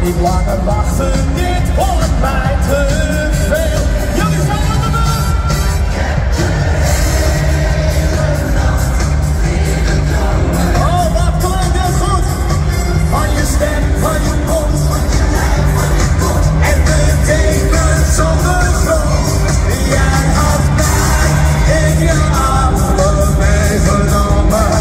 niet langer wachten, dit wordt mij te veel. Jullie zijn op de bus. Oh, wat klinkt dit goed. Van je stem, van je mond, van je lijf, van je kop. En betekent zonder grond. Jij had mij in je armen meegenomen.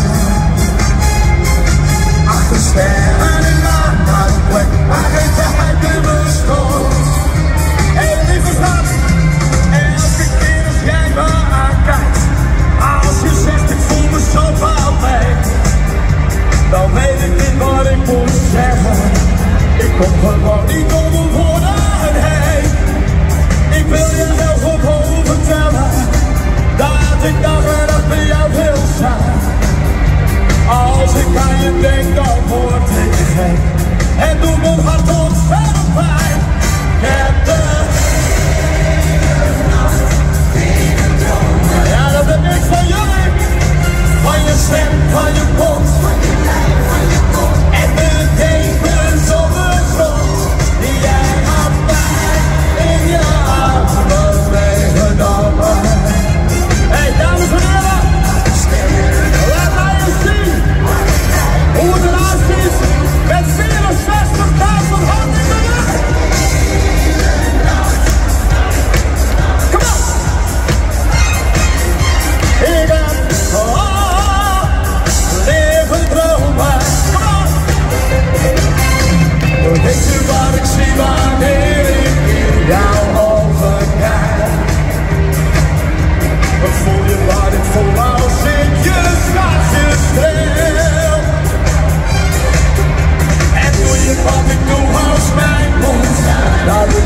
Achter sterren en maan naar de plek waar geen tijd meer bestond. Hé lieve schat, elke keer als jij me aankijkt, als je zegt ik voel me zo fout mee, dan weet ik niet wat ik moet zeggen. Ik kom gewoon niet om mijn woorden heen. Ik wil je heel gewoon vertellen dat ik dag en nacht bij jou wil zijn. Als ik aan je denk, dan word ik gek. Het doet mijn hart ontzettend pijn. Ik heb de hele nacht willen dromen. Ja, dat ben ik van jullie. Van je stem, van je mond, van je lijf, van je kop. En de dekens op de grond. Die jij had mij in je armen meegenomen. Hé, dames en heren. Laat mij eens zien hoe het eruit ziet met 64.000 handen in de lucht. Kom op! Ik heb leven dromen. Kom op! Weet je wat ik zie wanneer ik in jouw ogen kijk? Wat voel je wat ik voel als ik je schatje streel? En doe je wat ik doe als mijn mond naar de